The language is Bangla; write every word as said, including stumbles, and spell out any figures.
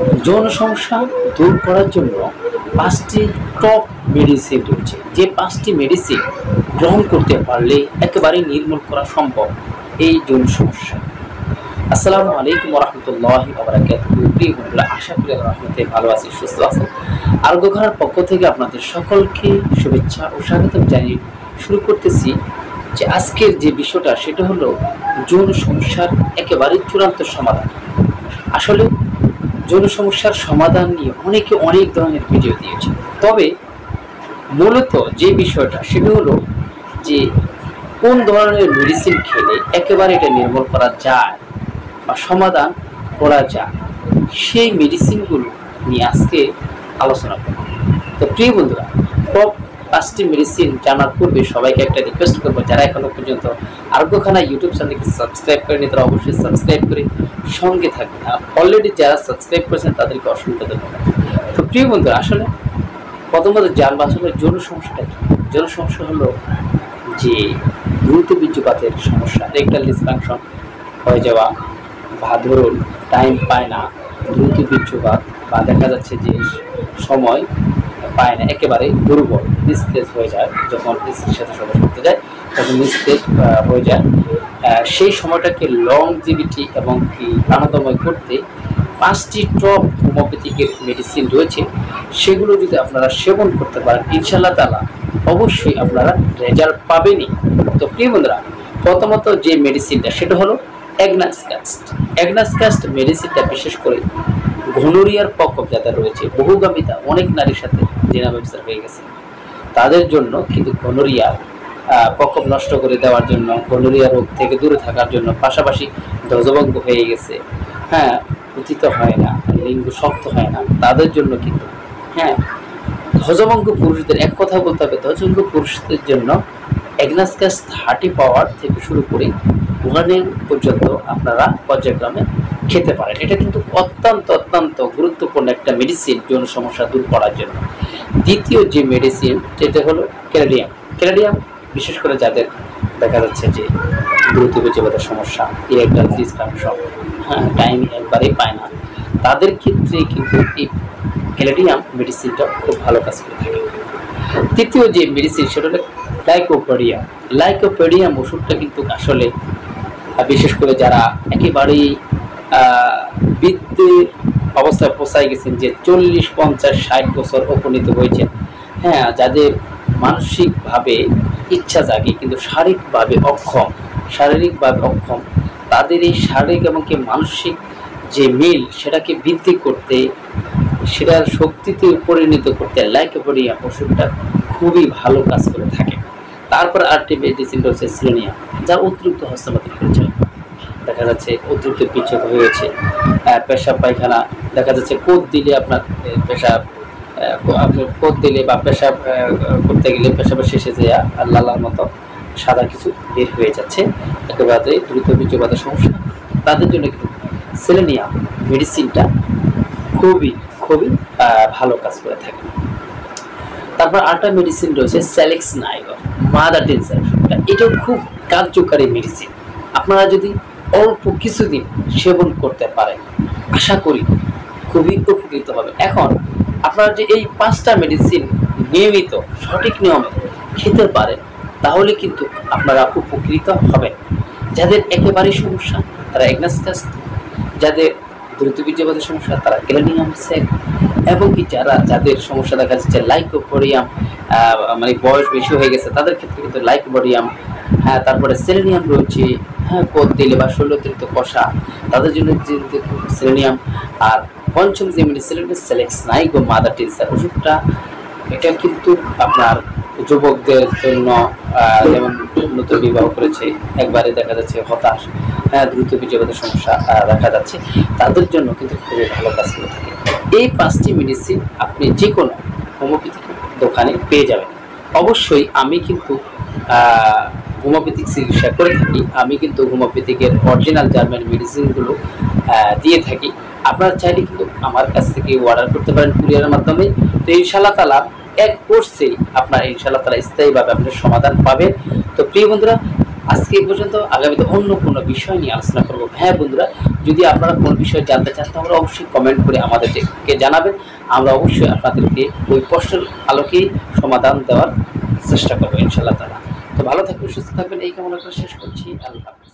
যৌন সমস্যা দূর করার জন্য পাঁচটি টপ মেডিসিন রয়েছে, যে পাঁচটি মেডিসিন গ্রহণ করতে পারলে একেবারে নির্মূল করা সম্ভব এই যৌন সমস্যা। আসসালামু আলাইকুম রহমতুল্লাহি ওয়া বারাকাতুহু। প্রিয় বন্ধুরা, আশা করি রহমতে ভালো আছি, সুস্থ আছেন। আরোগ্যখানার পক্ষ থেকে আপনাদের সকলকে শুভেচ্ছা ও স্বাগত জানিয়ে শুরু করতেছি যে আজকের যে বিষয়টা সেটা হলো যৌন সমস্যার একেবারে চূড়ান্ত সমাধান। আসলে যৌন সমস্যার সমাধান নিয়ে অনেকে অনেক ধরনের ভিডিও দিয়েছে, তবে মূলত যে বিষয়টা সেটা হলো যে কোন ধরনের মেডিসিন খেলে একেবারে এটা নির্মূল করা যায় বা সমাধান করা যায়, সেই মেডিসিনগুলো নিয়ে আজকে আলোচনা করব। তো প্রিয় বন্ধুরা, টপ পাঁচটি মেডিসিন জানার পূর্বে সবাইকে একটা রিকোয়েস্ট করবো, যারা এখনো পর্যন্ত আরোগ্যখানা ইউটিউব চ্যানেলকে সাবস্ক্রাইব করেনি তারা অবশ্যই সাবস্ক্রাইব করে সঙ্গে থাকবেন। আর অলরেডি যারা সাবস্ক্রাইব করেছেন তাদেরকে অসংখ্য ধন্যবাদ। তো প্রিয় বন্ধুরা, আসলে প্রথমত জানবো আসলে যৌন সমস্যাটা কি। যৌন সমস্যা হলো যে দ্রুত বীর্যপাতের সমস্যা, রেকটাল ডিসফাংশন হয়ে যাওয়া, বা ধরুন টাইম পায় না, দ্রুত বীর্যপাত, বা দেখা যাচ্ছে যে সময় পায় না, একেবারে দুর্বল, নিস্তেজ হয়ে যায়, যখন স্ত্রীর সাথে সহবাস করতে যায় তখন নিস্তেজ হয়ে যায়। সেই সময়টাকে লংজিভিটি এবং কি প্রাণদময় করতে পাঁচটি টপ হোমিওপ্যাথিকের মেডিসিন রয়েছে, সেগুলো যদি আপনারা সেবন করতে পারেন ইনশাআল্লাহ তাআলা অবশ্যই আপনারা রেজাল্ট পাবেনই। তো প্রিয় বন্ধুরা, প্রথমত যে মেডিসিনটা সেটা হলো অ্যাগনাসকাস্ট। অ্যাগনাসকাস্ট মেডিসিনটা বিশেষ করে ঘনুরিয়ার প্রকোপ যাদের রয়েছে, বহুগামিতা, অনেক নারীর সাথে জেনা ব্যবসা হয়ে গেছে, তাদের জন্য কিন্তু ঘনুরিয়ার প্রকোপ নষ্ট করে দেওয়ার জন্য, ঘনুরিয়া রোগ থেকে দূরে থাকার জন্য, পাশাপাশি ধ্বজভঙ্গ হয়ে গেছে, হ্যাঁ উচিত হয় না, লিঙ্গ শক্ত হয় না, তাদের জন্য কিন্তু, হ্যাঁ ধ্বজভঙ্গ পুরুষদের, এক কথা বলতে হবে ধ্বজভঙ্গ পুরুষদের জন্য অ্যাগনাসকাস্ট থার্টি পাওয়ার থেকে শুরু করে ওয়ানের পর্যন্ত আপনারা পর্যায়ক্রমে খেতে পারেন। এটা কিন্তু অত্যন্ত অত্যন্ত গুরুত্বপূর্ণ একটা মেডিসিন যৌন সমস্যা দূর করার জন্য। দ্বিতীয় যে মেডিসিন সেটা হলো ক্যানাডিয়াম। ক্যানাডিয়াম বিশেষ করে যাদের দেখা যাচ্ছে যে দ্রুত বীর্যপাতের সমস্যা, ইরেকটাল ডিসফাংশন, হ্যাঁ টাইম একবারেই পায় না, তাদের ক্ষেত্রে কিন্তু এই ক্যানাডিয়াম মেডিসিনটা খুব ভালো কাজ করে থাকে। তৃতীয় যে মেডিসিন সেটা হলো লাইকোপেডিয়াম। লাইকোপেডিয়াম ওষুধটা কিন্তু আসলে বিশেষ করে যারা একেবারেই বৃদ্ধের অবস্থায় পৌঁছায় গেছেন, যে চল্লিশ পঞ্চাশ ষাট বছর উপনীত হয়েছেন, হ্যাঁ যাদের মানসিকভাবে ইচ্ছা জাগে কিন্তু শারীরিকভাবে অক্ষম, শারীরিকভাবে অক্ষম, তাদের এই শারীরিক এবং কি মানসিক যে মিল সেটাকে বৃদ্ধি করতে, সেটার শক্তিতে পরিণত করতে লাইকোপেডিয়াম ওষুধটা খুবই ভালো কাজ করে থাকে। তারপর আরেকটি মেডিসিন রয়েছে সেলেনিয়াম, যা অতিরিক্ত হস্তমৈথুন করেছে, দেখা যাচ্ছে অতিরিক্ত বিচ্ছেদ হয়েছে, পেশাব পায়খানা, দেখা যাচ্ছে কোদ দিলে আপনার পেশাব, আপনার কোদ দিলে বা পেশাব করতে গেলে পেশাবের শেষে যেয়া আর লালার মতো সাদা কিছু বের হয়ে যাচ্ছে, একেবারে দ্রুত বীর্যপাতের সমস্যা, তাদের জন্য কিন্তু সেলেনিয়াম মেডিসিনটা খুবই খুবই ভালো কাজ করে থাকে। তারপর আরেকটা মেডিসিন রয়েছে স্যালেক্স নাইগর, মাদার টেনশন, এটাও খুব কার্যকারী মেডিসিন। আপনারা যদি অল্প কিছুদিন সেবন করতে পারেন আশা করি খুবই উপকৃত হবে। এখন আপনারা যে এই পাঁচটা মেডিসিন নিয়মিত সঠিক নিয়মে খেতে পারেন তাহলে কিন্তু আপনারা উপকৃত হবেন। যাদের একেবারেই সমস্যা তারা অ্যাগনাসকাস্ট, যাদের দ্রুত বীর্যপাতের সমস্যা তারা ক্যানাডিয়াম সেক, এবং কি যারা যাদের সমস্যা দেখা যাচ্ছে লাইকোপেডিয়াম, মানে বয়স বেশি হয়ে গেছে তাদের ক্ষেত্রে কিন্তু লাইকোপেডিয়াম, হ্যাঁ তারপরে সেলেনিয়াম রয়েছে, হ্যাঁ কোদ দিলে বা শরীর অতিরিক্ত কষা তাদের জন্য সেলেনিয়াম। আর পঞ্চম যে মেডিসিন সেলেক্স নাইগো মাদার টেনশন ওষুধটা, এটা কিন্তু আপনার যুবকদের জন্য, যেমন নতুন বিবাহ করেছে, একবারে দেখা যাচ্ছে হতাশ, হ্যাঁ দ্রুত বীর্যপাতের সমস্যা দেখা যাচ্ছে, তাদের জন্য কিন্তু খুবই ভালো কাজ করে থাকে। এই পাঁচটি মেডিসিন আপনি যে কোনো হোমিওপ্যাথিক দোকানে পেয়ে যাবেন। অবশ্যই আমি কিন্তু হোমিওপ্যাথিক চিকিৎসা করে থাকি, আমি কিন্তু হোমিওপ্যাথিকের অরিজিনাল জার্মান মেডিসিনগুলো দিয়ে থাকি। আপনারা চাইলে কিন্তু আমার কাছ থেকে অর্ডার করতে পারেন কুরিয়ারের মাধ্যমে। তো ইনশাআল্লাহ তাআলা এক কোর্সেই আপনার ইনশাআল্লাহ তাআলা স্থায়ীভাবে আপনার সমাধান পাবেন। তো প্রিয় বন্ধুরা, আজকে এই পর্যন্ত, আগামীতে অন্য কোনো বিষয় নিয়ে আলোচনা করবো। হ্যাঁ বন্ধুরা, যদি আপনারা কোনো বিষয় জানতে চান তাহলে অবশ্যই কমেন্ট করে আমাদেরকে জানাবেন। আমরা অবশ্যই আপনাদেরকে ওই প্রশ্নের আলোকেই সমাধান দেওয়ার চেষ্টা করবো ইনশাআল্লাহ তাআলা। তো ভালো থাকবেন, সুস্থ থাকবেন, এই কামনা করে শেষ করছি। আল্লাহ হাফেজ।